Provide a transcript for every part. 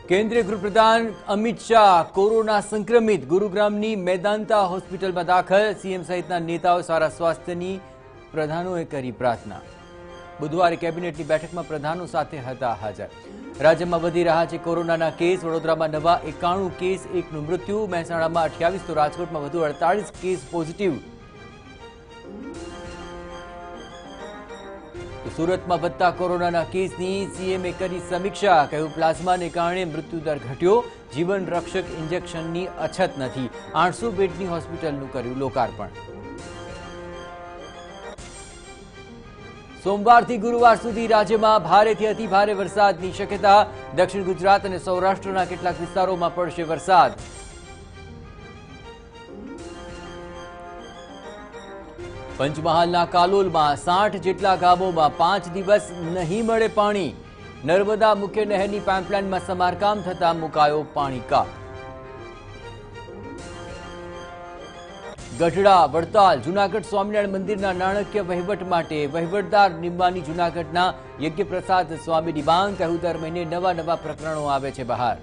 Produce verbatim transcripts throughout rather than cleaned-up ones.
केंद्रीय गृहप्रधान अमित शाह कोरोना संक्रमित गुरुग्रामनी मेदांता होस्पिટલમાં દાખલ। सीएम સહિતના નેતાઓ સારા સ્વાસ્થ્યની પ્રધાનોએ કરી પ્રાર્થના। બુધવારે કેબિનેટની બેઠકમાં પ્રધાનો સાથે હતા હાજર। રાજ્યમાં વધી રહ્યા છે કોરોનાના કેસ। વડોદરામાં નવા એકાણું કેસ, એકનું મૃત્યુ। મહેસાણામાં અઠ્યાવીસ તો રાજકોટમાં વધુ અડતાલીસ કેસ પોઝિટિવ। सूरतમાં વધતા કોરોનાના કેસની સીએમએ કરી સમીક્ષા। કહ્યું પ્લાઝમાને કારણે મૃત્યુદર ઘટ્યો। જીવન રક્ષક ઇન્જેક્શનની અછત નથી। આઠસો બેડની હોસ્પિટલનું કર્યું લોકાર્પણ। સોમવારથી ગુરુવાર સુધી રાજ્યમાં ભારેથી અતિ ભારે વરસાદની શક્યતા। દક્ષિણ ગુજરાત અને સૌરાષ્ટ્રના કેટલાક વિસ્તારોમાં પડશે વરસાદ। पंचमहालना कालोलमां साठ जेटला गामोमां पांच दिवस नहीं मळे पाणी। नर्मदा मुख्य नहरनी पाइपलाइनमां समारकाम थता मुकायो पाणी काप। गढ़ड़ा वड़ताल जूनागढ़ स्वामीनारायण मंदिरना नाणकीय वहीवट माटे वहीवटदार निमवानी जूनागढ़ना यज्ञप्रसाद स्वामीनी मांग। कहूं दर महीने नवा नवा प्रकरणों आवे छे बहार।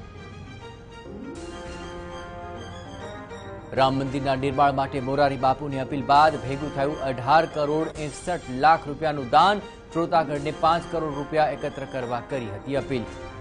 राम मंदिरना निर्माण माटे मोरारी बापूनी अपील बाद भेगू थयुं अठार करोड़ एकसठ लाख रूपियानुं दान। श्रोतागढ़ने पांच करोड़ रूपिया एकत्र करवा करी हती अपील।